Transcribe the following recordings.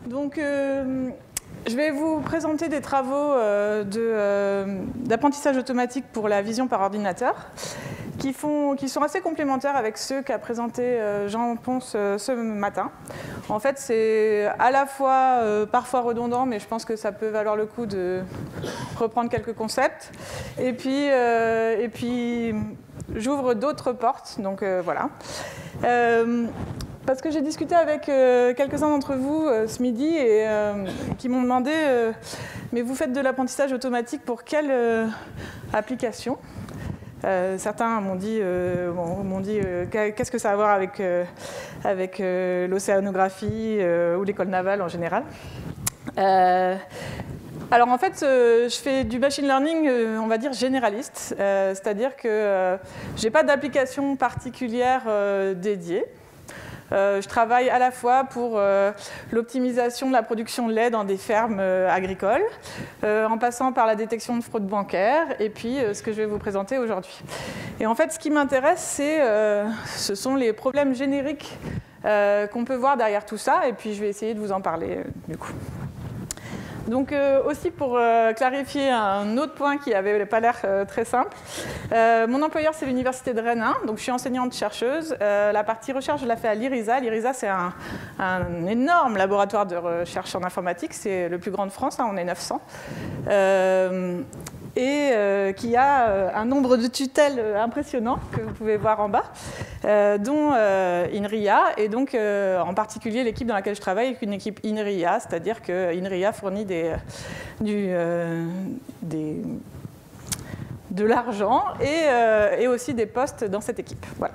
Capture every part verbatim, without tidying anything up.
Donc, euh, je vais vous présenter des travaux euh, d'apprentissage euh, automatique pour la vision par ordinateur qui, font, qui sont assez complémentaires avec ceux qu'a présenté euh, Jean Ponce euh, ce matin. En fait, c'est à la fois euh, parfois redondant, mais je pense que ça peut valoir le coup de reprendre quelques concepts. Et puis, euh, et puis j'ouvre d'autres portes, donc euh, voilà. Euh, Parce que j'ai discuté avec euh, quelques-uns d'entre vous euh, ce midi et euh, qui m'ont demandé euh, mais vous faites de l'apprentissage automatique pour quelle euh, application euh, Certains m'ont dit, euh, bon, m'ont dit euh, qu'est-ce que ça a à voir avec, euh, avec euh, l'océanographie euh, ou l'école navale en général. Euh, Alors en fait, euh, je fais du machine learning, euh, on va dire généraliste, euh, c'est-à-dire que euh, je n'ai pas d'application particulière euh, dédiée. Euh, je travaille à la fois pour euh, l'optimisation de la production de lait dans des fermes euh, agricoles, euh, en passant par la détection de fraude bancaire, et puis euh, ce que je vais vous présenter aujourd'hui. Et en fait, ce qui m'intéresse, c'est, euh, ce sont les problèmes génériques euh, qu'on peut voir derrière tout ça, et puis je vais essayer de vous en parler euh, du coup. Donc euh, aussi pour euh, clarifier un autre point qui n'avait pas l'air euh, très simple, euh, mon employeur c'est l'université de Rennes, donc je suis enseignante-chercheuse. Euh, la partie recherche je la fais à l'IRISA. L'IRISA c'est un, un énorme laboratoire de recherche en informatique, c'est le plus grand de France, hein, on est neuf cents. Euh, et euh, qui a euh, un nombre de tutelles impressionnant que vous pouvez voir en bas, euh, dont euh, INRIA, et donc euh, en particulier l'équipe dans laquelle je travaille est une équipe INRIA, c'est-à-dire que INRIA fournit des, du, euh, des, de l'argent et, euh, et aussi des postes dans cette équipe. Voilà.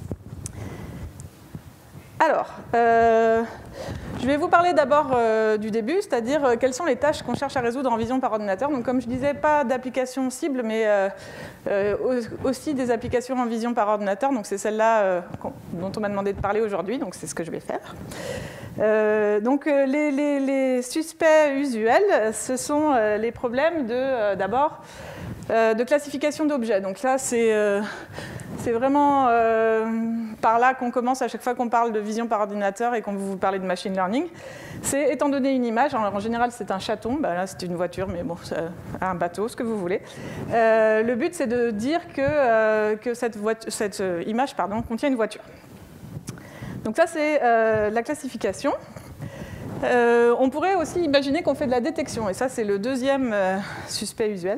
Alors, euh, je vais vous parler d'abord euh, du début, c'est-à-dire euh, quelles sont les tâches qu'on cherche à résoudre en vision par ordinateur. Donc, comme je disais, pas d'application cible, mais euh, euh, aussi des applications en vision par ordinateur. Donc, c'est celle-là euh, dont on m'a demandé de parler aujourd'hui, donc c'est ce que je vais faire. Euh, donc, euh, les, les, les suspects usuels, ce sont euh, les problèmes de, euh, d'abord, euh, de classification d'objets. Donc là, c'est... Euh, C'est vraiment euh, par là qu'on commence à chaque fois qu'on parle de vision par ordinateur et qu'on vous parle de machine learning. C'est étant donné une image, en général c'est un chaton, ben là c'est une voiture, mais bon, un bateau, ce que vous voulez. Euh, le but c'est de dire que, euh, que cette, voiture, cette image pardon, contient une voiture. Donc ça c'est euh, la classification. Euh, on pourrait aussi imaginer qu'on fait de la détection, et ça c'est le deuxième euh, suspect usuel.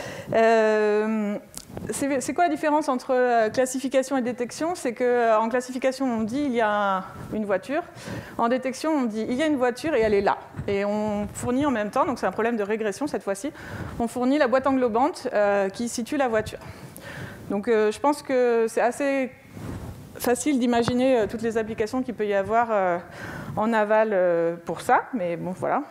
Euh, C'est quoi la différence entre classification et détection? C'est qu'en classification, on dit il y a un, une voiture. En détection, on dit il y a une voiture et elle est là. Et on fournit en même temps, donc c'est un problème de régression cette fois-ci, on fournit la boîte englobante euh, qui situe la voiture. Donc euh, je pense que c'est assez facile d'imaginer euh, toutes les applications qu'il peut y avoir euh, en aval euh, pour ça, mais bon, voilà.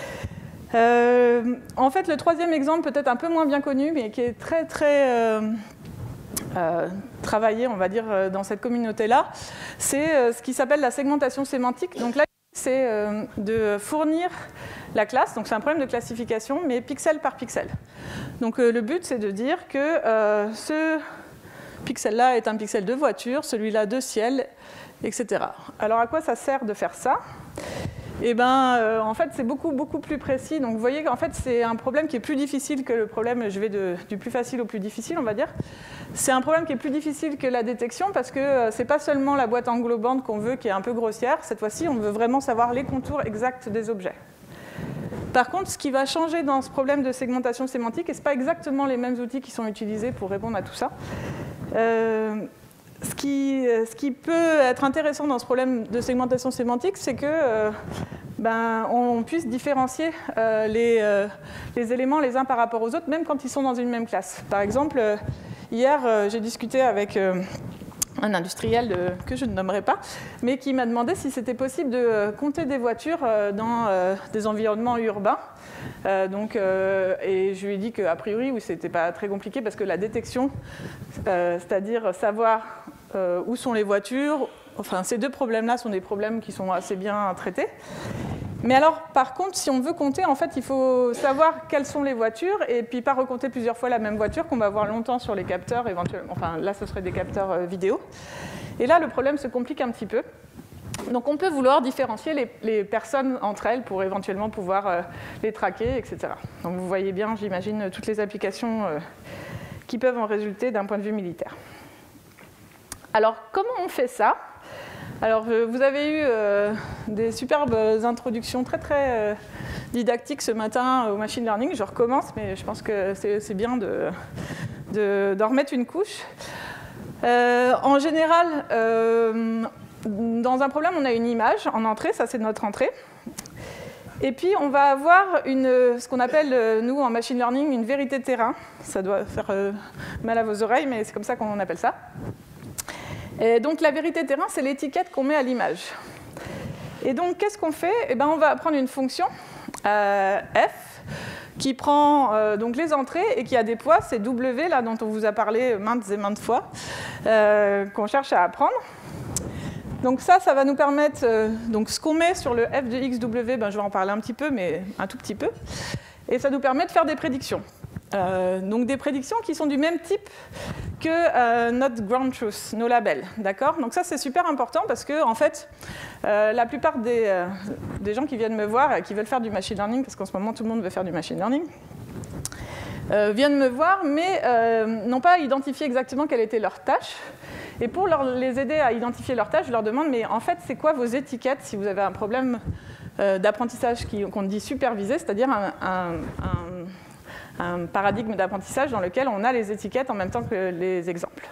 Euh, en fait, le troisième exemple, peut-être un peu moins bien connu, mais qui est très, très euh, euh, travaillé, on va dire, dans cette communauté-là, c'est euh, ce qui s'appelle la segmentation sémantique. Donc là, c'est euh, de fournir la classe, donc c'est un problème de classification, mais pixel par pixel. Donc euh, le but, c'est de dire que euh, ce pixel-là est un pixel de voiture, celui-là de ciel, et cetera. Alors à quoi ça sert de faire ça ? Eh ben, euh, en fait, c'est beaucoup, beaucoup plus précis. Donc, vous voyez qu'en fait, c'est un problème qui est plus difficile que le problème, je vais de, du plus facile au plus difficile, on va dire. C'est un problème qui est plus difficile que la détection parce que euh, c'est pas seulement la boîte englobante qu'on veut qui est un peu grossière. Cette fois-ci, on veut vraiment savoir les contours exacts des objets. Par contre, ce qui va changer dans ce problème de segmentation sémantique, et ce n'est pas exactement les mêmes outils qui sont utilisés pour répondre à tout ça, euh, Ce qui, ce qui peut être intéressant dans ce problème de segmentation sémantique, c'est que euh, ben, on puisse différencier euh, les, euh, les éléments les uns par rapport aux autres, même quand ils sont dans une même classe. Par exemple, euh, hier, euh, j'ai discuté avec euh, un industriel de, que je ne nommerai pas, mais qui m'a demandé si c'était possible de euh, compter des voitures euh, dans euh, des environnements urbains. Euh, donc, euh, et je lui ai dit qu'a priori, oui, c'était pas très compliqué parce que la détection, euh, c'est-à-dire savoir euh, où sont les voitures, enfin, ces deux problèmes-là sont des problèmes qui sont assez bien traités. Mais alors, par contre, si on veut compter, en fait, il faut savoir quelles sont les voitures et puis pas recompter plusieurs fois la même voiture qu'on va voir longtemps sur les capteurs, éventuellement. Enfin, là, ce serait des capteurs euh, vidéo. Et là, le problème se complique un petit peu. Donc on peut vouloir différencier les, les personnes entre elles pour éventuellement pouvoir euh, les traquer, et cetera. Donc vous voyez bien, j'imagine, toutes les applications euh, qui peuvent en résulter d'un point de vue militaire. Alors comment on fait ça? Alors vous avez eu euh, des superbes introductions très très euh, didactiques ce matin au machine learning. Je recommence, mais je pense que c'est bien de, de, d'en remettre une couche. Euh, en général, euh, dans un problème, on a une image en entrée, ça c'est notre entrée. Et puis on va avoir une, ce qu'on appelle, nous, en machine learning, une vérité de terrain. Ça doit faire euh, mal à vos oreilles, mais c'est comme ça qu'on appelle ça. Et donc la vérité de terrain, c'est l'étiquette qu'on met à l'image. Et donc qu'est-ce qu'on fait? Eh ben, on va prendre une fonction, euh, f, qui prend euh, donc les entrées et qui a des poids, c'est W, là, dont on vous a parlé maintes et maintes fois, euh, qu'on cherche à apprendre. Donc ça, ça va nous permettre, euh, donc ce qu'on met sur le f de xw, ben, je vais en parler un petit peu, mais un tout petit peu, et ça nous permet de faire des prédictions. Euh, donc des prédictions qui sont du même type que euh, notre ground truth, nos labels, d'accord? Donc ça c'est super important parce que en fait, euh, la plupart des, euh, des gens qui viennent me voir et qui veulent faire du machine learning, parce qu'en ce moment tout le monde veut faire du machine learning, euh, viennent me voir, mais euh, n'ont pas identifié exactement quelle était leur tâche. Et pour leur, les aider à identifier leur tâche, je leur demande, mais en fait, c'est quoi vos étiquettes si vous avez un problème euh, d'apprentissage qu'on dit supervisé, c'est-à-dire un, un, un, un paradigme d'apprentissage dans lequel on a les étiquettes en même temps que les exemples.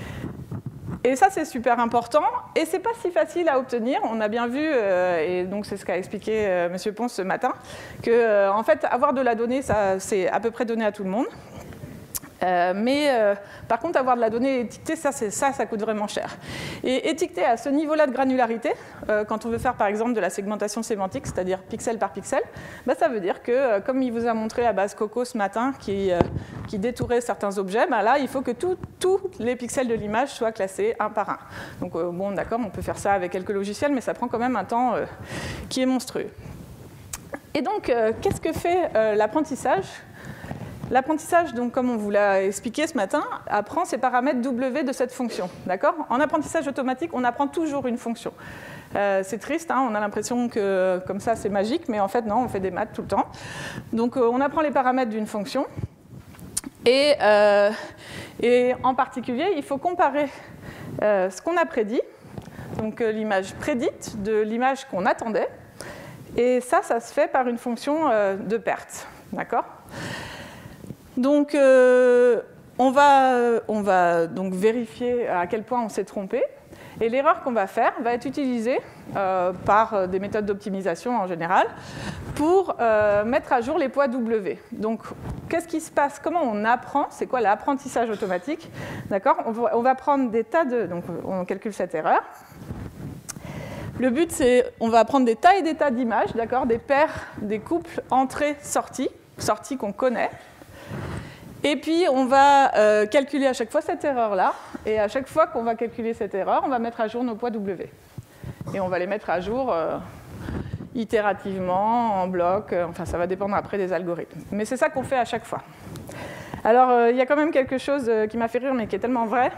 Et ça, c'est super important, et c'est pas si facile à obtenir. On a bien vu, euh, et donc c'est ce qu'a expliqué euh, M. Ponce ce matin, que euh, en fait, avoir de la donnée, ça, c'est à peu près donné à tout le monde. Euh, mais euh, par contre, avoir de la donnée étiquetée, ça, ça, ça coûte vraiment cher. Et étiqueter à ce niveau-là de granularité, euh, quand on veut faire par exemple de la segmentation sémantique, c'est-à-dire pixel par pixel, bah, ça veut dire que, euh, comme il vous a montré la base Coco ce matin, qui, euh, qui détourait certains objets, bah, là, il faut que tous les pixels de l'image soient classés un par un. Donc, euh, bon, d'accord, on peut faire ça avec quelques logiciels, mais ça prend quand même un temps euh, qui est monstrueux. Et donc, euh, qu'est-ce que fait euh, l'apprentissage ? L'apprentissage, donc, comme on vous l'a expliqué ce matin, apprend ces paramètres W de cette fonction. D'accord ? En apprentissage automatique, on apprend toujours une fonction. Euh, c'est triste, hein, on a l'impression que comme ça c'est magique, mais en fait non, on fait des maths tout le temps. Donc euh, on apprend les paramètres d'une fonction. Et, euh, et en particulier, il faut comparer euh, ce qu'on a prédit, donc euh, l'image prédite de l'image qu'on attendait. Et ça, ça se fait par une fonction euh, de perte. D'accord ? Donc, euh, on va, on va donc vérifier à quel point on s'est trompé. Et l'erreur qu'on va faire va être utilisée euh, par des méthodes d'optimisation en général pour euh, mettre à jour les poids W. Donc, qu'est-ce qui se passe? Comment on apprend? C'est quoi l'apprentissage automatique? D'accord? on, va, on va prendre des tas de... Donc, on calcule cette erreur. Le but, c'est on va prendre des tas et des tas d'images, d'accord? Des paires, des couples entrées-sorties, sorties qu'on connaît. Et puis, on va euh, calculer à chaque fois cette erreur-là. Et à chaque fois qu'on va calculer cette erreur, on va mettre à jour nos poids W. Et on va les mettre à jour euh, itérativement, en bloc. Euh, enfin, ça va dépendre après des algorithmes. Mais c'est ça qu'on fait à chaque fois. Alors, euh, il y a quand même quelque chose qui m'a fait rire, mais qui est tellement vrai.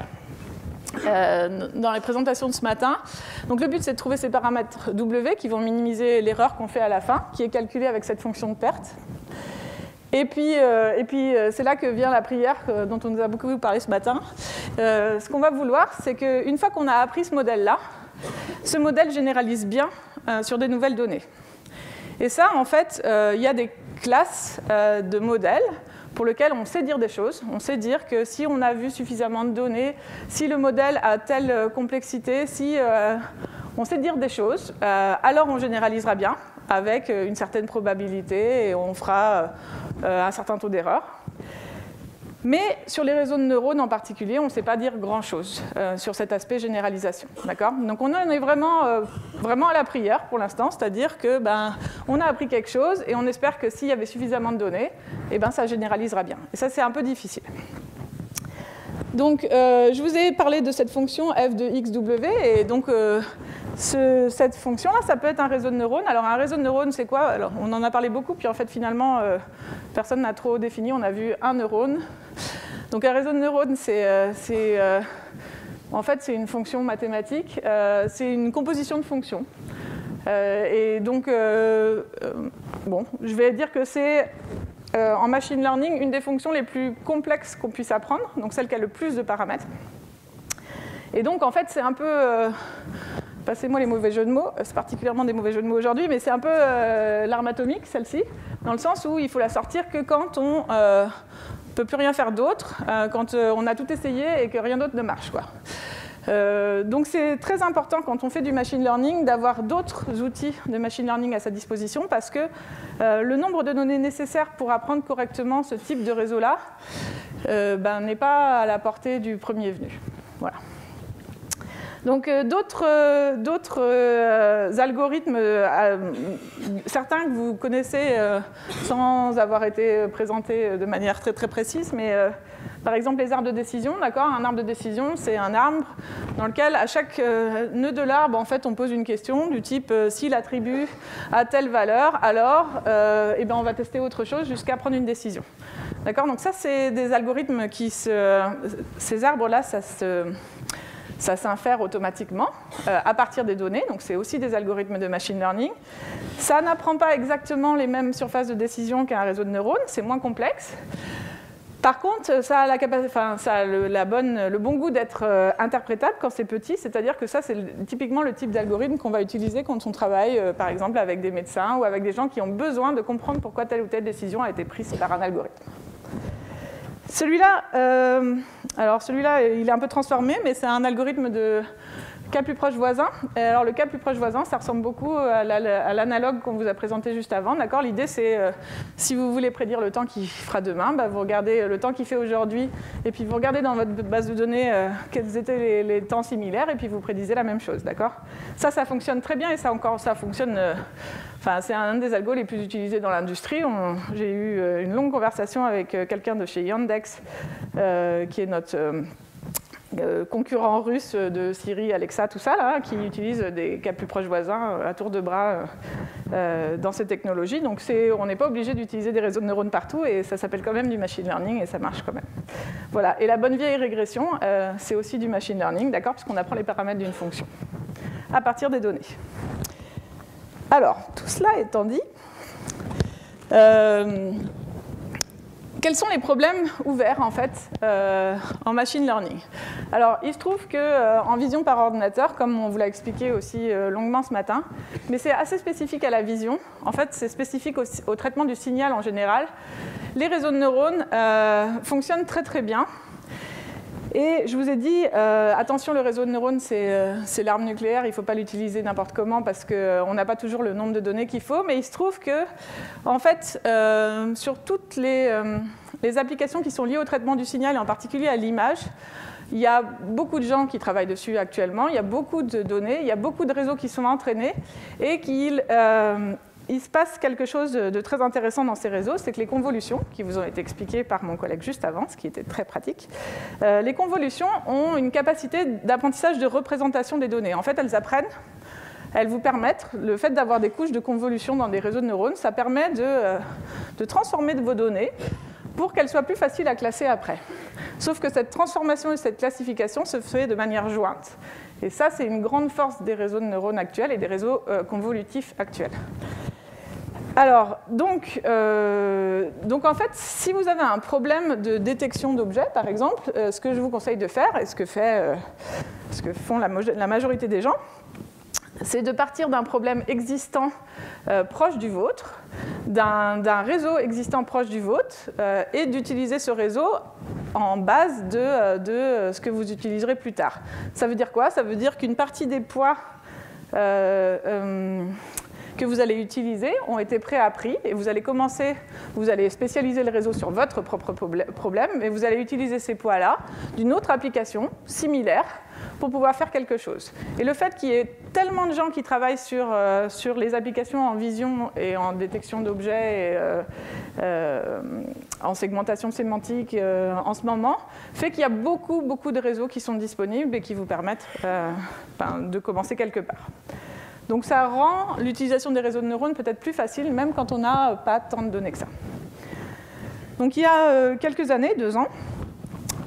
Euh, dans les présentations de ce matin. Donc, le but, c'est de trouver ces paramètres W qui vont minimiser l'erreur qu'on fait à la fin, qui est calculée avec cette fonction de perte. Et puis, euh, et puis euh, c'est là que vient la prière euh, dont on nous a beaucoup parlé ce matin. Euh, ce qu'on va vouloir, c'est qu'une fois qu'on a appris ce modèle-là, ce modèle généralise bien euh, sur des nouvelles données. Et ça, en fait, euh, il y a des classes euh, de modèles pour lesquelles on sait dire des choses. On sait dire que si on a vu suffisamment de données, si le modèle a telle complexité, si euh, on sait dire des choses, euh, alors on généralisera bien avec une certaine probabilité et on fera euh, un certain taux d'erreur. Mais sur les réseaux de neurones en particulier, on ne sait pas dire grand-chose euh, sur cet aspect généralisation. D'accord ? Donc on en est vraiment, euh, vraiment à la prière pour l'instant, c'est-à-dire que ben, on a appris quelque chose et on espère que s'il y avait suffisamment de données, eh ben, ça généralisera bien. Et ça, c'est un peu difficile. Donc, euh, je vous ai parlé de cette fonction f de xw, et donc euh, ce, cette fonction-là, ça peut être un réseau de neurones. Alors, un réseau de neurones, c'est quoi? Alors, on en a parlé beaucoup, puis en fait, finalement, euh, personne n'a trop défini. On a vu un neurone. Donc, un réseau de neurones, c'est euh, euh, En fait, c'est une fonction mathématique, euh, c'est une composition de fonctions. Euh, et donc, euh, euh, bon, je vais dire que c'est, euh, en machine learning, une des fonctions les plus complexes qu'on puisse apprendre, donc celle qui a le plus de paramètres. Et donc, en fait, c'est un peu... Euh, passez-moi les mauvais jeux de mots, c'est particulièrement des mauvais jeux de mots aujourd'hui, mais c'est un peu euh, l'arme atomique, celle-ci, dans le sens où il faut la sortir que quand on ne euh, peut plus rien faire d'autre, euh, quand euh, on a tout essayé et que rien d'autre ne marche, quoi. Euh, donc c'est très important quand on fait du machine learning d'avoir d'autres outils de machine learning à sa disposition parce que euh, le nombre de données nécessaires pour apprendre correctement ce type de réseau-là euh, ben, n'est pas à la portée du premier venu. Voilà. Donc euh, d'autres euh, d'autres euh, algorithmes, euh, certains que vous connaissez euh, sans avoir été présentés de manière très très précise, mais euh, par exemple les arbres de décision, d'accord ? Un arbre de décision, c'est un arbre dans lequel à chaque euh, nœud de l'arbre, en fait, on pose une question du type euh, s'il attribue à telle valeur, alors euh, eh ben, on va tester autre chose jusqu'à prendre une décision. D'accord ? Donc ça, c'est des algorithmes qui se... Ces arbres-là, ça se... Ça s'infère automatiquement euh, à partir des données, donc c'est aussi des algorithmes de machine learning. Ça n'apprend pas exactement les mêmes surfaces de décision qu'un réseau de neurones, c'est moins complexe. Par contre, ça a, la capacité, enfin, ça a le, la bonne, le bon goût d'être euh, interprétable quand c'est petit, c'est-à-dire que ça, c'est le, typiquement le type d'algorithme qu'on va utiliser quand on travaille, euh, par exemple, avec des médecins ou avec des gens qui ont besoin de comprendre pourquoi telle ou telle décision a été prise par un algorithme. Celui-là, euh, alors celui-là, il est un peu transformé, mais c'est un algorithme de cas plus proche voisin. Et alors le cas plus proche voisin, ça ressemble beaucoup à l'analogue qu'on vous a présenté juste avant. D'accord ? L'idée, c'est euh, si vous voulez prédire le temps qu'il fera demain, bah, vous regardez le temps qu'il fait aujourd'hui, et puis vous regardez dans votre base de données euh, quels étaient les, les temps similaires, et puis vous prédisez la même chose. D'accord ? Ça, ça fonctionne très bien, et ça encore, ça fonctionne. Euh, Enfin, c'est un des algos les plus utilisés dans l'industrie. J'ai eu une longue conversation avec quelqu'un de chez Yandex, euh, qui est notre euh, concurrent russe de Siri, Alexa, tout ça, là, qui utilise des cas plus proches voisins à tour de bras euh, dans ces technologies. Donc on n'est pas obligé d'utiliser des réseaux de neurones partout, et ça s'appelle quand même du machine learning, et ça marche quand même. Voilà. Et la bonne vieille régression, euh, c'est aussi du machine learning, d'accord, puisqu'on apprend les paramètres d'une fonction à partir des données. Alors, tout cela étant dit, euh, quels sont les problèmes ouverts en fait euh, en machine learning? Alors, il se trouve qu'en euh, vision par ordinateur, comme on vous l'a expliqué aussi euh, longuement ce matin, mais c'est assez spécifique à la vision. En fait, c'est spécifique au, au traitement du signal en général. Les réseaux de neurones euh, fonctionnent très très bien. Et je vous ai dit, euh, attention, le réseau de neurones, c'est euh, l'arme nucléaire, il ne faut pas l'utiliser n'importe comment parce qu'on euh, n'a pas toujours le nombre de données qu'il faut, mais il se trouve que, en fait, euh, sur toutes les, euh, les applications qui sont liées au traitement du signal, et en particulier à l'image, il y a beaucoup de gens qui travaillent dessus actuellement, il y a beaucoup de données, il y a beaucoup de réseaux qui sont entraînés et qui... Euh, il se passe quelque chose de très intéressant dans ces réseaux, c'est que les convolutions, qui vous ont été expliquées par mon collègue juste avant, ce qui était très pratique, euh, les convolutions ont une capacité d'apprentissage de représentation des données. En fait, elles apprennent, elles vous permettent, le fait d'avoir des couches de convolution dans des réseaux de neurones, ça permet de, euh, de transformer vos données pour qu'elles soient plus faciles à classer après. Sauf que cette transformation et cette classification se fait de manière jointe. Et ça, c'est une grande force des réseaux de neurones actuels et des réseaux euh, convolutifs actuels. Alors, donc, euh, donc, en fait, si vous avez un problème de détection d'objets, par exemple, euh, ce que je vous conseille de faire, et ce que, fait, euh, ce que font la, la majorité des gens, c'est de partir d'un problème existant euh, proche du vôtre, d'un réseau existant proche du vôtre, euh, et d'utiliser ce réseau en base de, de ce que vous utiliserez plus tard. Ça veut dire quoi? Ça veut dire qu'une partie des poids euh, euh, que vous allez utiliser ont été préappris, et vous allez commencer, vous allez spécialiser le réseau sur votre propre problème, et vous allez utiliser ces poids-là d'une autre application similaire pour pouvoir faire quelque chose. Et le fait qu'il y ait tellement de gens qui travaillent sur, euh, sur les applications en vision et en détection d'objets et euh, euh, en segmentation sémantique euh, en ce moment, fait qu'il y a beaucoup, beaucoup de réseaux qui sont disponibles et qui vous permettent euh, ben, de commencer quelque part. Donc ça rend l'utilisation des réseaux de neurones peut-être plus facile, même quand on n'a pas tant de données que ça. Donc il y a euh, quelques années, deux ans,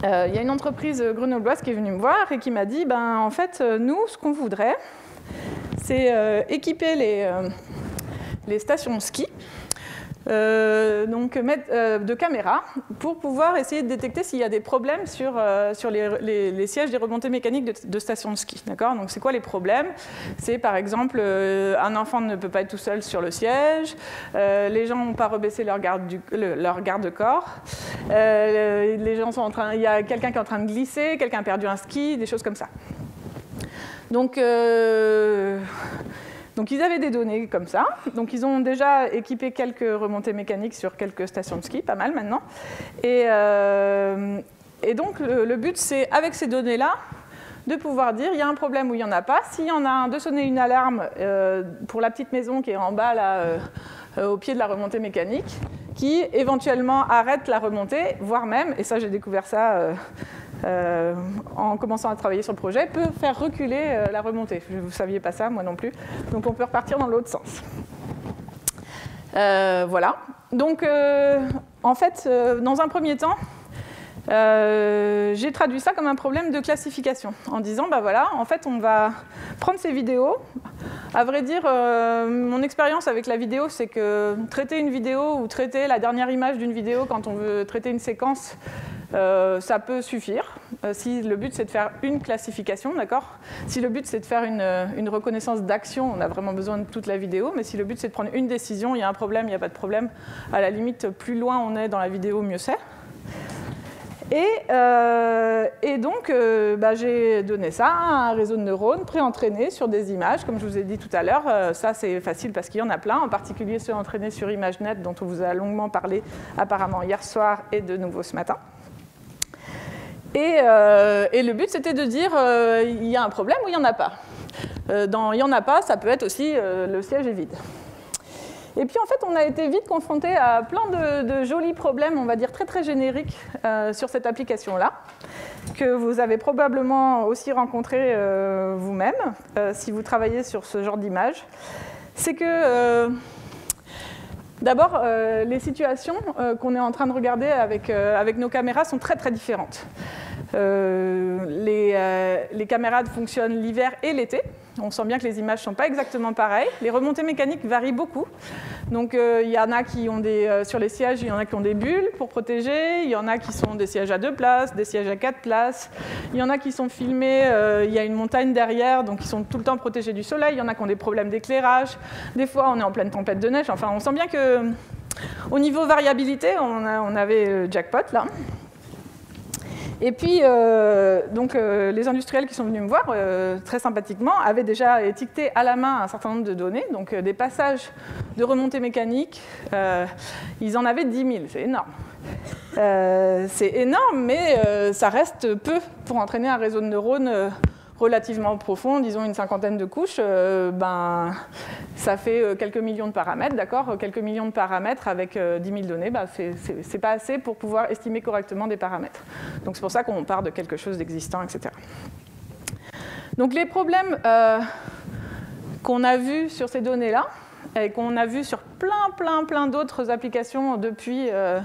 euh, y a une entreprise grenobloise qui est venue me voir et qui m'a dit, ben, en fait, nous, ce qu'on voudrait, c'est euh, équiper les, euh, les stations de ski euh, donc, mettre, euh, de caméras pour pouvoir essayer de détecter s'il y a des problèmes sur, euh, sur les, les, les sièges des remontées mécaniques de, de stations de ski. Donc, c'est quoi les problèmes? C'est par exemple, euh, un enfant ne peut pas être tout seul sur le siège, euh, les gens n'ont pas rebaissé leur garde du, le, leur garde-corps, euh, les gens sont en train, il y a quelqu'un qui est en train de glisser, quelqu'un a perdu un ski, des choses comme ça. Donc, euh, Donc ils avaient des données comme ça. Donc ils ont déjà équipé quelques remontées mécaniques sur quelques stations de ski, pas mal maintenant. Et, euh, et donc le, le but, c'est avec ces données-là, de pouvoir dire il y a un problème ou il n'y en a pas. S'il y en a un, de sonner une alarme euh, pour la petite maison qui est en bas, là, euh, au pied de la remontée mécanique, qui éventuellement arrête la remontée, voire même, et ça j'ai découvert ça euh, euh, en commençant à travailler sur le projet, peut faire reculer euh, la remontée. Vous ne saviez pas ça, moi non plus. Donc on peut repartir dans l'autre sens. Euh, voilà. Donc euh, en fait, euh, dans un premier temps, Euh, j'ai traduit ça comme un problème de classification, en disant, bah voilà, en fait, on va prendre ces vidéos. À vrai dire, euh, mon expérience avec la vidéo, c'est que traiter une vidéo ou traiter la dernière image d'une vidéo quand on veut traiter une séquence, euh, ça peut suffire. Euh, si le but, c'est de faire une classification, d'accord ? Si le but, c'est de faire une, une reconnaissance d'action, on a vraiment besoin de toute la vidéo. Mais si le but, c'est de prendre une décision, il y a un problème, il n'y a pas de problème, à la limite, plus loin on est dans la vidéo, mieux c'est. Et, euh, et donc, euh, bah, j'ai donné ça à un réseau de neurones pré-entraîné sur des images, comme je vous ai dit tout à l'heure. Euh, ça, c'est facile parce qu'il y en a plein, en particulier ceux entraînés sur ImageNet, dont on vous a longuement parlé apparemment hier soir et de nouveau ce matin. Et, euh, et le but, c'était de dire euh, il y a un problème ou il n'y en a pas. Euh, dans il n'y en a pas, ça peut être aussi euh, le siège est vide. Et puis en fait, on a été vite confronté à plein de, de jolis problèmes, on va dire très très génériques, euh, sur cette application-là, que vous avez probablement aussi rencontré euh, vous-même, euh, si vous travaillez sur ce genre d'image. C'est que, euh, d'abord, euh, les situations euh, qu'on est en train de regarder avec, euh, avec nos caméras sont très très différentes. Euh, les, euh, les caméras fonctionnent l'hiver et l'été. On sent bien que les images ne sont pas exactement pareilles. Les remontées mécaniques varient beaucoup. Donc, euh, il y en a qui ont des, euh, sur les sièges, il y en a qui ont des bulles pour protéger. Il y en a qui sont des sièges à deux places, des sièges à quatre places. Il y en a qui sont filmés, euh, il y a une montagne derrière, donc ils sont tout le temps protégés du soleil. Il y en a qui ont des problèmes d'éclairage. Des fois, on est en pleine tempête de neige. Enfin, on sent bien qu'au niveau variabilité, on, a, on avait le jackpot, là. Et puis, euh, donc, euh, les industriels qui sont venus me voir, euh, très sympathiquement, avaient déjà étiqueté à la main un certain nombre de données, donc euh, des passages de remontée mécanique. Euh, ils en avaient dix mille, c'est énorme. Euh, c'est énorme, mais euh, ça reste peu pour entraîner un réseau de neurones euh, relativement profond, disons une cinquantaine de couches. Euh, ben, ça fait quelques millions de paramètres, d'accord ? Quelques millions de paramètres avec euh, dix mille données, ben, c'est pas assez pour pouvoir estimer correctement des paramètres. Donc c'est pour ça qu'on part de quelque chose d'existant, et cetera. Donc les problèmes euh, qu'on a vus sur ces données-là, et qu'on a vus sur plein, plein, plein d'autres applications depuis, euh,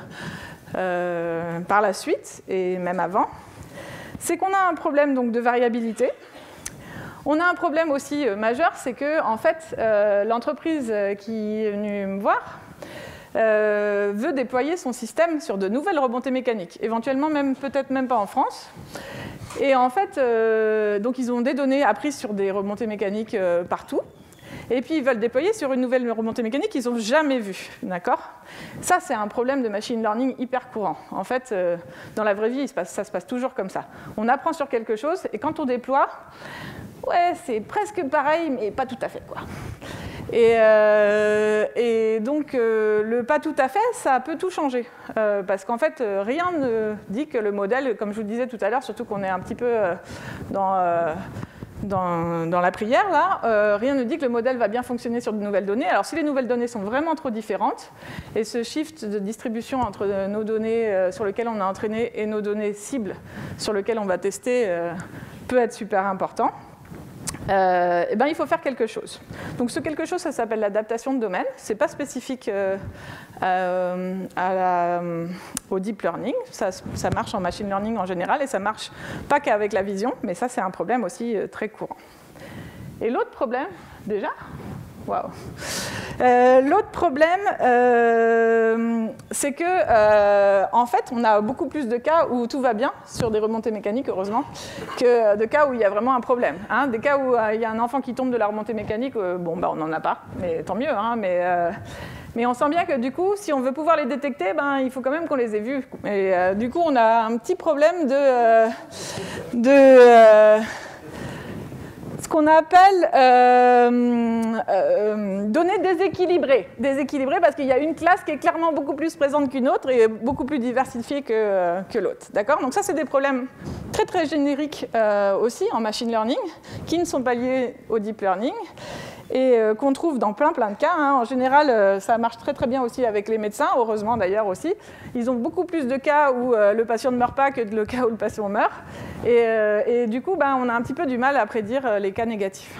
euh, par la suite, et même avant, c'est qu'on a un problème donc, de variabilité. On a un problème aussi euh, majeur, c'est que en fait, euh, l'entreprise qui est venue me voir euh, veut déployer son système sur de nouvelles remontées mécaniques, éventuellement même peut-être même pas en France. Et en fait, euh, donc ils ont des données apprises sur des remontées mécaniques euh, partout. Et puis ils veulent déployer sur une nouvelle remontée mécanique qu'ils n'ont jamais vue, d'accord ? Ça, c'est un problème de machine learning hyper courant. En fait, euh, dans la vraie vie, il se passe, ça se passe toujours comme ça. On apprend sur quelque chose, et quand on déploie, ouais, c'est presque pareil, mais pas tout à fait, quoi. Et, euh, et donc, euh, le pas tout à fait, ça peut tout changer. Euh, parce qu'en fait, rien ne dit que le modèle, comme je vous le disais tout à l'heure, surtout qu'on est un petit peu euh, dans... Euh, Dans, dans la prière, là, euh, rien ne dit que le modèle va bien fonctionner sur de nouvelles données. Alors, si les nouvelles données sont vraiment trop différentes, et ce shift de distribution entre nos données euh, sur lesquelles on a entraîné et nos données cibles sur lesquelles on va tester euh, peut être super important, euh, eh ben, il faut faire quelque chose. Donc ce quelque chose, ça s'appelle l'adaptation de domaine. Ce n'est pas spécifique euh, euh, à la, au deep learning. Ça, ça marche en machine learning en général et ça ne marche pas qu'avec la vision, mais ça c'est un problème aussi euh, très courant. Et l'autre problème, déjà, Wow. Euh, L'autre problème, euh, c'est que, euh, en fait, on a beaucoup plus de cas où tout va bien sur des remontées mécaniques, heureusement, que de cas où il y a vraiment un problème. Hein. Des cas où euh, il y a un enfant qui tombe de la remontée mécanique, euh, bon, bah, on n'en a pas, mais tant mieux. Hein, mais, euh, mais on sent bien que, du coup, si on veut pouvoir les détecter, ben, il faut quand même qu'on les ait vus. Et euh, du coup, on a un petit problème de... Euh, de euh, ce qu'on appelle euh, euh, données déséquilibrées. Déséquilibrées parce qu'il y a une classe qui est clairement beaucoup plus présente qu'une autre et beaucoup plus diversifiée que, euh, que l'autre. D'accord ? Donc ça, c'est des problèmes très très génériques euh, aussi en machine learning, qui ne sont pas liés au deep learning et euh, qu'on trouve dans plein plein de cas. Hein. En général, euh, ça marche très très bien aussi avec les médecins, heureusement d'ailleurs aussi. Ils ont beaucoup plus de cas où euh, le patient ne meurt pas que le cas où le patient meurt. Et, euh, et du coup, ben, on a un petit peu du mal à prédire euh, les cas négatifs.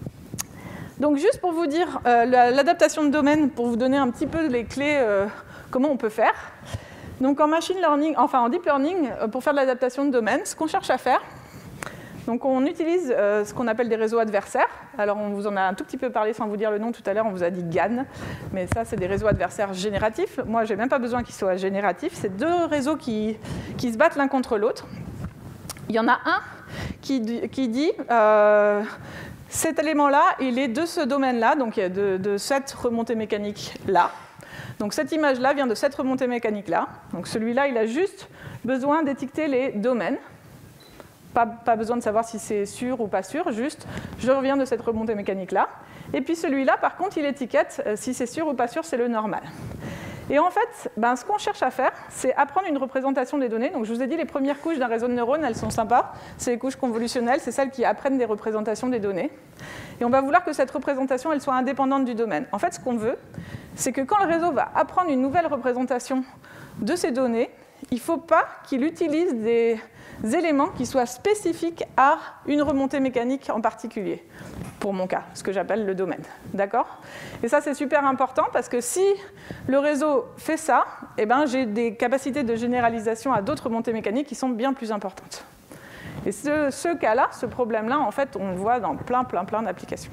Donc juste pour vous dire, euh, l'adaptation de domaine, pour vous donner un petit peu les clés, euh, comment on peut faire. Donc en machine learning, enfin en deep learning, pour faire de l'adaptation de domaine, ce qu'on cherche à faire, donc on utilise euh, ce qu'on appelle des réseaux adversaires. Alors on vous en a un tout petit peu parlé sans vous dire le nom tout à l'heure, on vous a dit G A N, mais ça c'est des réseaux adversaires génératifs. Moi j'ai même pas besoin qu'ils soient génératifs, c'est deux réseaux qui, qui se battent l'un contre l'autre. Il y en a un qui, qui dit euh, cet élément-là, il est de ce domaine-là, donc de, de cette remontée mécanique-là. Donc cette image-là vient de cette remontée mécanique-là. Donc celui-là, il a juste besoin d'étiqueter les domaines. Pas, pas besoin de savoir si c'est sûr ou pas sûr, juste je reviens de cette remontée mécanique-là. Et puis celui-là, par contre, il étiquette euh, si c'est sûr ou pas sûr, c'est le normal. Et en fait, ben, ce qu'on cherche à faire, c'est apprendre une représentation des données. Donc je vous ai dit, les premières couches d'un réseau de neurones, elles sont sympas. C'est les couches convolutionnelles, c'est celles qui apprennent des représentations des données. Et on va vouloir que cette représentation, elle soit indépendante du domaine. En fait, ce qu'on veut, c'est que quand le réseau va apprendre une nouvelle représentation de ces données, il ne faut pas qu'il utilise des éléments qui soient spécifiques à une remontée mécanique en particulier, pour mon cas, ce que j'appelle le domaine. D'accord ? Et ça, c'est super important parce que si le réseau fait ça, eh ben, j'ai des capacités de généralisation à d'autres remontées mécaniques qui sont bien plus importantes. Et ce, ce cas-là, ce problème-là, en fait, on le voit dans plein, plein, plein d'applications.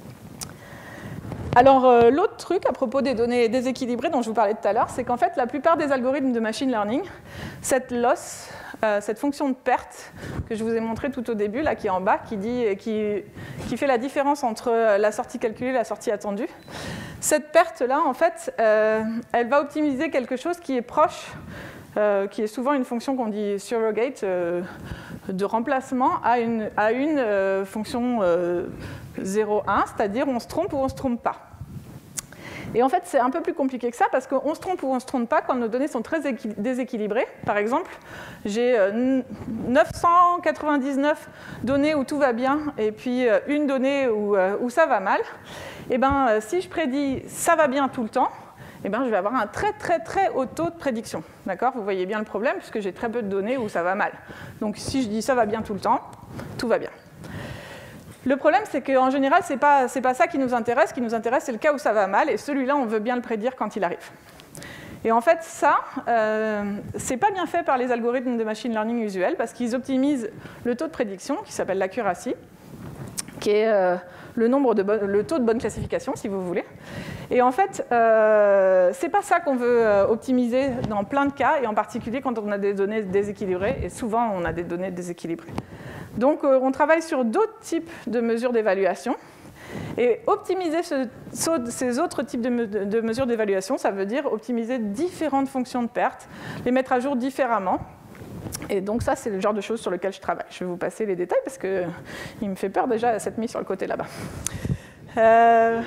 Alors, euh, l'autre truc à propos des données déséquilibrées dont je vous parlais tout à l'heure, c'est qu'en fait, la plupart des algorithmes de machine learning, cette loss, euh, cette fonction de perte que je vous ai montrée tout au début, là, qui est en bas, qui, dit, qui, qui fait la différence entre la sortie calculée et la sortie attendue, cette perte-là, en fait, euh, elle va optimiser quelque chose qui est proche, euh, qui est souvent une fonction qu'on dit surrogate, euh, de remplacement à une, à une euh, fonction euh, zéro un, c'est-à-dire on se trompe ou on ne se trompe pas. Et en fait, c'est un peu plus compliqué que ça, parce qu'on se trompe ou on ne se trompe pas quand nos données sont très déséquilibrées. Par exemple, j'ai neuf cent quatre-vingt-dix-neuf données où tout va bien, et puis une donnée où, où ça va mal. Et ben, si je prédis « ça va bien tout le temps », eh ben, je vais avoir un très très très haut taux de prédiction. D'accord ? Vous voyez bien le problème, puisque j'ai très peu de données où ça va mal. Donc si je dis « ça va bien tout le temps », tout va bien. Le problème, c'est qu'en général, ce n'est pas, c'est pas ça qui nous intéresse. Ce qui nous intéresse, c'est le cas où ça va mal, et celui-là, on veut bien le prédire quand il arrive. Et en fait, ça, euh, ce n'est pas bien fait par les algorithmes de machine learning usuels, parce qu'ils optimisent le taux de prédiction, qui s'appelle l'accuracy, qui est euh, le, nombre de bon, le taux de bonne classification, si vous voulez. Et en fait, euh, ce n'est pas ça qu'on veut euh, optimiser dans plein de cas, et en particulier quand on a des données déséquilibrées, et souvent on a des données déséquilibrées. Donc euh, on travaille sur d'autres types de mesures d'évaluation, et optimiser ce, ces autres types de, me, de mesures d'évaluation, ça veut dire optimiser différentes fonctions de perte, les mettre à jour différemment. Et donc ça, c'est le genre de choses sur lesquelles je travaille. Je vais vous passer les détails parce qu'il me fait peur déjà cette mise sur le côté là-bas. Euh,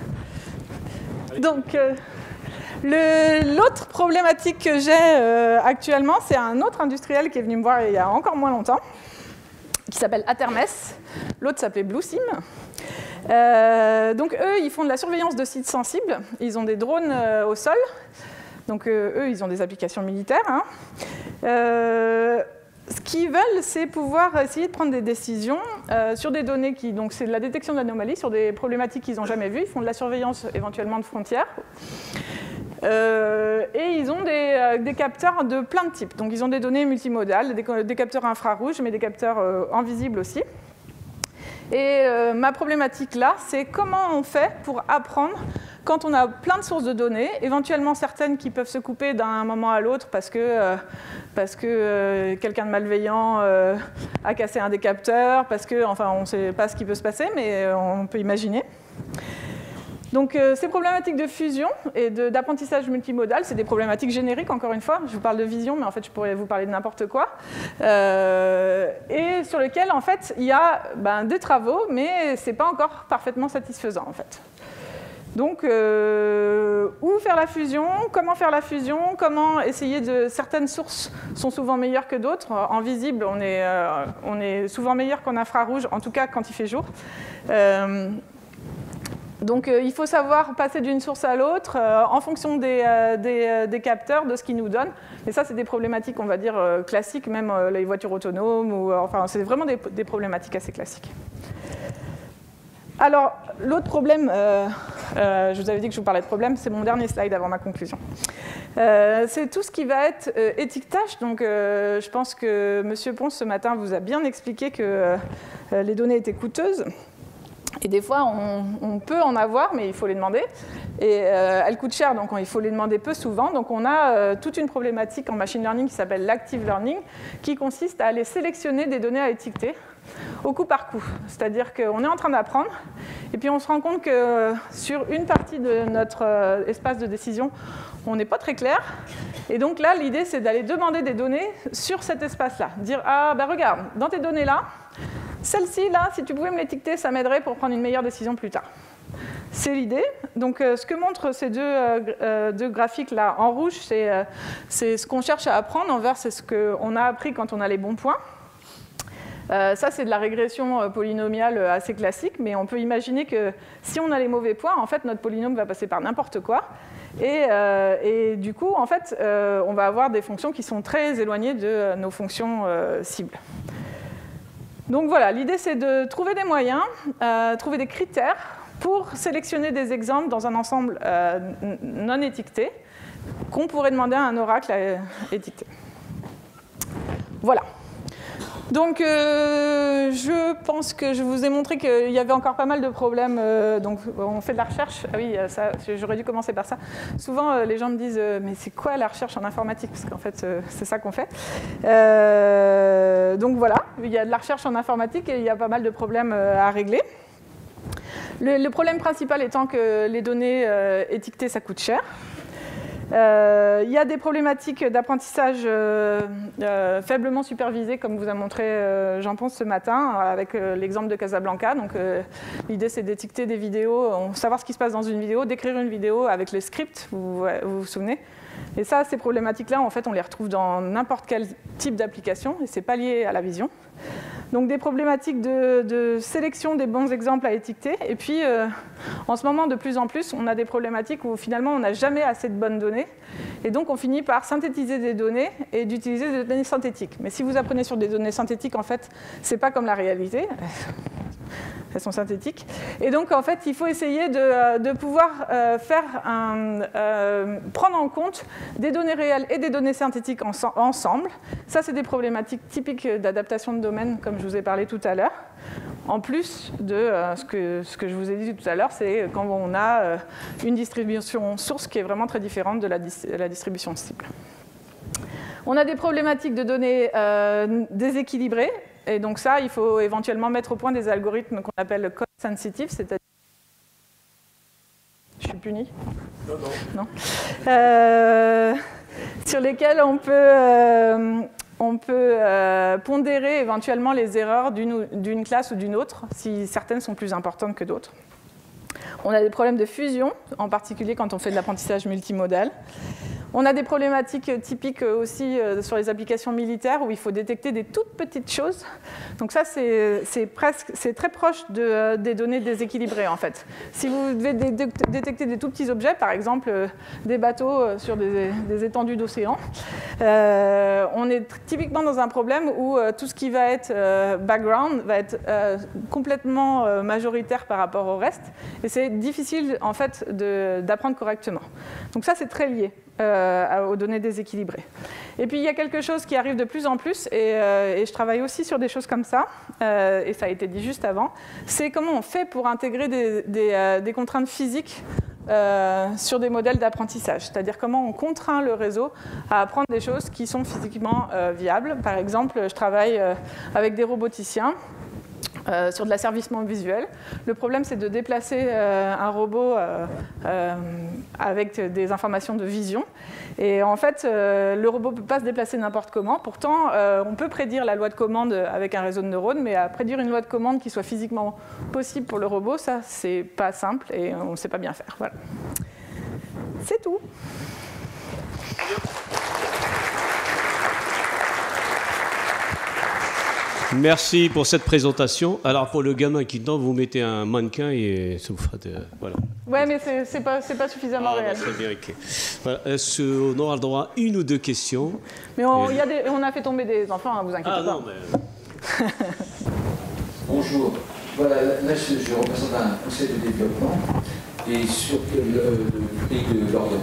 donc, euh, l'autre problématique que j'ai euh, actuellement, c'est un autre industriel qui est venu me voir il y a encore moins longtemps, qui s'appelle Atermes. L'autre s'appelait BlueSim. Euh, donc eux, ils font de la surveillance de sites sensibles. Ils ont des drones euh, au sol. Donc euh, eux, ils ont des applications militaires. Hein. Euh, ce qu'ils veulent, c'est pouvoir essayer de prendre des décisions euh, sur des données qui, donc c'est de la détection d'anomalies, sur des problématiques qu'ils n'ont jamais vues. Ils font de la surveillance éventuellement de frontières. Euh, et ils ont des, euh, des capteurs de plein de types. Donc ils ont des données multimodales, des, des capteurs infrarouges, mais des capteurs euh, invisibles aussi. Et euh, ma problématique là, c'est comment on fait pour apprendre quand on a plein de sources de données, éventuellement certaines qui peuvent se couper d'un moment à l'autre parce que, euh, parce que euh, quelqu'un de malveillant euh, a cassé un des capteurs, parce que, enfin, on ne sait pas ce qui peut se passer, mais on peut imaginer. Donc euh, ces problématiques de fusion et d'apprentissage multimodal, c'est des problématiques génériques, encore une fois. Je vous parle de vision, mais en fait, je pourrais vous parler de n'importe quoi. Euh, et sur lesquels, en fait, il y a ben, des travaux, mais ce n'est pas encore parfaitement satisfaisant, en fait. Donc, euh, où faire la fusion, comment faire la fusion, comment essayer de... Certaines sources sont souvent meilleures que d'autres. En visible, on est, euh, on est souvent meilleur qu'en infrarouge, en tout cas quand il fait jour. Euh, Donc euh, il faut savoir passer d'une source à l'autre euh, en fonction des, euh, des, euh, des capteurs, de ce qu'ils nous donnent. Mais ça, c'est des problématiques, on va dire, euh, classiques, même euh, les voitures autonomes. Ou, euh, enfin, c'est vraiment des, des problématiques assez classiques. Alors, l'autre problème, euh, euh, je vous avais dit que je vous parlais de problème, c'est mon dernier slide avant ma conclusion. Euh, c'est tout ce qui va être euh, étiquetage. Donc, euh, je pense que M. Ponce, ce matin, vous a bien expliqué que euh, les données étaient coûteuses. Et des fois, on, on peut en avoir, mais il faut les demander. Et euh, elles coûtent cher, donc il faut les demander peu souvent. Donc on a euh, toute une problématique en machine learning qui s'appelle l'active learning, qui consiste à aller sélectionner des données à étiqueter au coup par coup. C'est-à-dire qu'on est en train d'apprendre, et puis on se rend compte que sur une partie de notre euh, espace de décision, on n'est pas très clair. Et donc là, l'idée, c'est d'aller demander des données sur cet espace-là. Dire, ah, ben regarde, dans tes données-là, celle-ci, là, si tu pouvais me l'étiqueter, ça m'aiderait pour prendre une meilleure décision plus tard. C'est l'idée. Donc, euh, ce que montrent ces deux, euh, deux graphiques-là en rouge, c'est euh, ce qu'on cherche à apprendre. En vert, c'est ce qu'on a appris quand on a les bons points. Euh, ça, c'est de la régression euh, polynomiale assez classique, mais on peut imaginer que si on a les mauvais points, en fait, notre polynôme va passer par n'importe quoi. Et, euh, et du coup, en fait, euh, on va avoir des fonctions qui sont très éloignées de euh, nos fonctions euh, cibles. Donc voilà, l'idée c'est de trouver des moyens, euh, trouver des critères pour sélectionner des exemples dans un ensemble euh, non étiqueté qu'on pourrait demander à un oracle à étiqueter. Voilà. Donc euh, je pense que je vous ai montré qu'il y avait encore pas mal de problèmes. Euh, donc on fait de la recherche. Ah oui, ça, j'aurais dû commencer par ça. Souvent euh, les gens me disent euh, mais c'est quoi la recherche en informatique? Parce qu'en fait euh, c'est ça qu'on fait. Euh, donc voilà, il y a de la recherche en informatique et il y a pas mal de problèmes euh, à régler. Le, le problème principal étant que les données euh, étiquetées ça coûte cher. Euh, il y a des problématiques d'apprentissage euh, euh, faiblement supervisées, comme vous a montré euh, Jean Ponce ce matin, avec euh, l'exemple de Casablanca. Donc, euh, l'idée, c'est d'étiqueter des vidéos, savoir ce qui se passe dans une vidéo, d'écrire une vidéo avec les scripts, vous vous, vous souvenez. Et ça, ces problématiques-là, en fait, on les retrouve dans n'importe quel type d'application, et ce n'est pas lié à la vision. Donc des problématiques de, de sélection des bons exemples à étiqueter. Et puis, euh, en ce moment, de plus en plus, on a des problématiques où finalement, on n'a jamais assez de bonnes données. Et donc, on finit par synthétiser des données et d'utiliser des données synthétiques. Mais si vous apprenez sur des données synthétiques, en fait, ce n'est pas comme la réalité. Elles sont synthétiques. Et donc, en fait, il faut essayer de, de pouvoir euh, faire un, euh, prendre en compte des données réelles et des données synthétiques en, ensemble. Ça, c'est des problématiques typiques d'adaptation de domaine, comme je vous ai parlé tout à l'heure. En plus de euh, ce, que, ce que je vous ai dit tout à l'heure, c'est quand on a euh, une distribution source qui est vraiment très différente de la, la distribution cible. On a des problématiques de données euh, déséquilibrées. Et donc ça, il faut éventuellement mettre au point des algorithmes qu'on appelle code sensitive, c'est-à-dire... Je suis punie? Non, non. non. Euh, sur lesquels on peut, euh, on peut euh, pondérer éventuellement les erreurs d'une classe ou d'une autre, si certaines sont plus importantes que d'autres. On a des problèmes de fusion, en particulier quand on fait de l'apprentissage multimodal. On a des problématiques typiques aussi sur les applications militaires où il faut détecter des toutes petites choses. Donc ça, c'est presque, c'est très proche de, des données déséquilibrées en fait. Si vous devez dé détecter des tout petits objets, par exemple des bateaux sur des, des étendues d'océan, euh, on est typiquement dans un problème où euh, tout ce qui va être euh, background va être euh, complètement euh, majoritaire par rapport au reste, et c'est difficile en fait d'apprendre correctement. Donc ça, c'est très lié euh, aux données déséquilibrées. Et puis il y a quelque chose qui arrive de plus en plus, et, euh, et je travaille aussi sur des choses comme ça, euh, et ça a été dit juste avant, c'est comment on fait pour intégrer des, des, euh, des contraintes physiques Euh, sur des modèles d'apprentissage, c'est-à-dire comment on contraint le réseau à apprendre des choses qui sont physiquement euh, viables. Par exemple, je travaille euh, avec des roboticiens euh, sur de l'asservissement visuel. Le problème, c'est de déplacer euh, un robot euh, euh, avec des informations de vision. Et en fait, euh, le robot ne peut pas se déplacer n'importe comment. Pourtant, euh, on peut prédire la loi de commande avec un réseau de neurones, mais à prédire une loi de commande qui soit physiquement possible pour le robot, ça, c'est pas simple et on ne sait pas bien faire. Voilà. C'est tout. Merci pour cette présentation. Alors pour le gamin qui tente, vous mettez un mannequin et ça vous fera de, voilà. Ouais, mais c'est c'est pas c'est pas suffisamment ah, réel. Très bien, ok. Voilà. Est-ce qu'on aura le droit à une ou deux questions? Mais on, et... y a des, on a fait tomber des enfants, hein, vous inquiétez ah, pas. Non, mais... Bonjour. Voilà, là je, je représente un conseil de développement et sur le, le pays de l'Orient,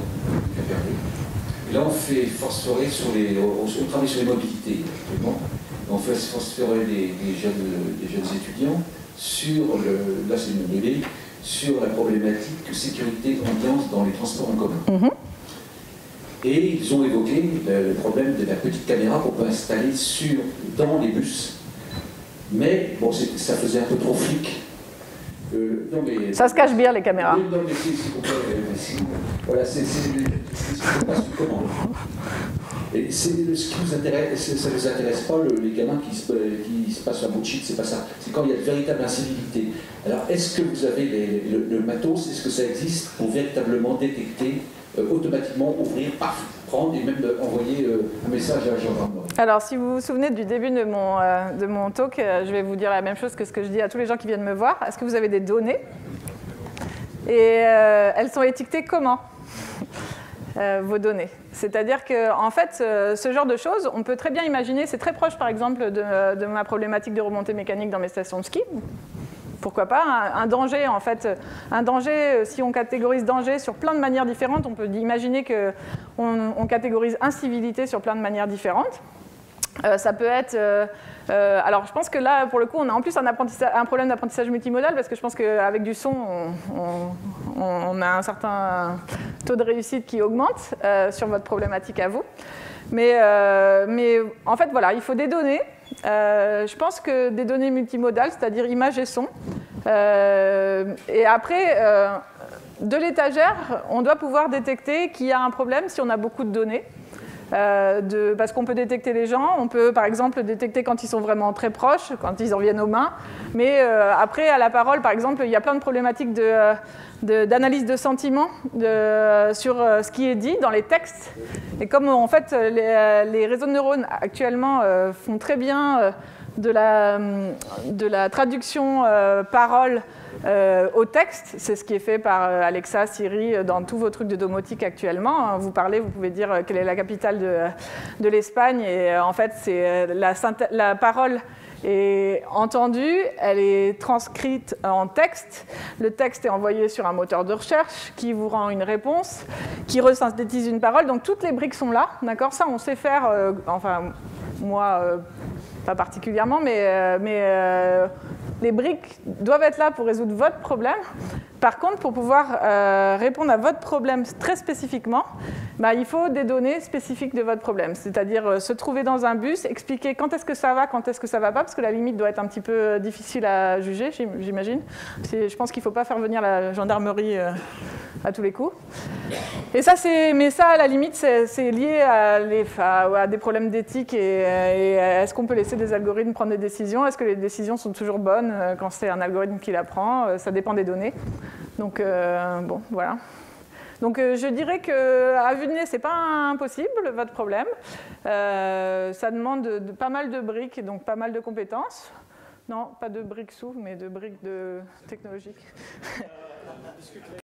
et là on fait force forêt sur les, on, on travaille sur les mobilités actuellement. On fait transférer les, les, jeunes, les jeunes étudiants sur, le, là c'est une idée, sur la problématique de sécurité ambiance dans les transports en commun. Mm-hmm. Et ils ont évoqué le, le problème de la petite caméra qu'on peut installer sur, dans les bus. Mais bon, ça faisait un peu trop flic. Euh, non, mais, ça se cache bien les caméras. Non, mais si, si, si, voilà, c'est pas sur commande. Et ce qui vous intéresse, ça ne vous intéresse pas le, les gamins qui se, qui se passent un bout de shit, c'est pas ça. C'est quand il y a de véritable incivilité. Alors, est-ce que vous avez les, le, le matos, est-ce que ça existe pour véritablement détecter, euh, automatiquement ouvrir, paf, prendre et même envoyer euh, un message à la gendarmerie? Alors, si vous vous souvenez du début de mon, euh, de mon talk, euh, je vais vous dire la même chose que ce que je dis à tous les gens qui viennent me voir. Est-ce que vous avez des données? Et euh, elles sont étiquetées comment? Euh, vos données. C'est-à-dire qu'en en fait, euh, ce genre de choses, on peut très bien imaginer, c'est très proche par exemple de, de ma problématique de remontée mécanique dans mes stations de ski. Pourquoi pas, un, un danger en fait, un danger, si on catégorise danger sur plein de manières différentes, on peut imaginer qu'on on catégorise incivilité sur plein de manières différentes. Euh, ça peut être... Euh, euh, alors je pense que là, pour le coup, on a en plus un, un problème d'apprentissage multimodal parce que je pense qu'avec du son, on, on, on a un certain taux de réussite qui augmente euh, sur votre problématique à vous. Mais, euh, mais en fait, voilà, il faut des données. Euh, je pense que des données multimodales, c'est-à-dire images et son. Euh, et après, euh, de l'étagère, on doit pouvoir détecter qu'il y a un problème si on a beaucoup de données. Euh, de, parce qu'on peut détecter les gens, on peut par exemple détecter quand ils sont vraiment très proches, quand ils en viennent aux mains, mais euh, après à la parole par exemple il y a plein de problématiques d'analyse de, de, de sentiments de, sur euh, ce qui est dit dans les textes, et comme en fait les, les réseaux de neurones actuellement euh, font très bien euh, de, la, de la traduction euh, parole Euh, au texte, c'est ce qui est fait par euh, Alexa, Siri, euh, dans tous vos trucs de domotique actuellement. Vous parlez, vous pouvez dire euh, quelle est la capitale de, de l'Espagne, et euh, en fait, c'est la, la parole est entendue, elle est transcrite en texte, le texte est envoyé sur un moteur de recherche qui vous rend une réponse, qui resynthétise une parole, donc toutes les briques sont là, d'accord? Ça, on sait faire, euh, enfin, moi, euh, pas particulièrement, mais... Euh, mais euh, les briques doivent être là pour résoudre votre problème. Par contre, pour pouvoir euh, répondre à votre problème très spécifiquement, bah, il faut des données spécifiques de votre problème. C'est-à-dire euh, se trouver dans un bus, expliquer quand est-ce que ça va, quand est-ce que ça ne va pas, parce que la limite doit être un petit peu difficile à juger, j'imagine. Je pense qu'il ne faut pas faire venir la gendarmerie euh, à tous les coups. Et ça, mais ça, à la limite, c'est lié à, les, à des problèmes d'éthique et, et est-ce qu'on peut laisser des algorithmes prendre des décisions? Est-ce que les décisions sont toujours bonnes quand c'est un algorithme qui la prend? Ça dépend des données. Donc, euh, bon, voilà. Donc euh, je dirais qu'à vue de nez, ce n'est pas impossible, votre problème. Euh, ça demande de, de, pas mal de briques, donc pas mal de compétences. Non, pas de briques sous, mais de briques de technologiques.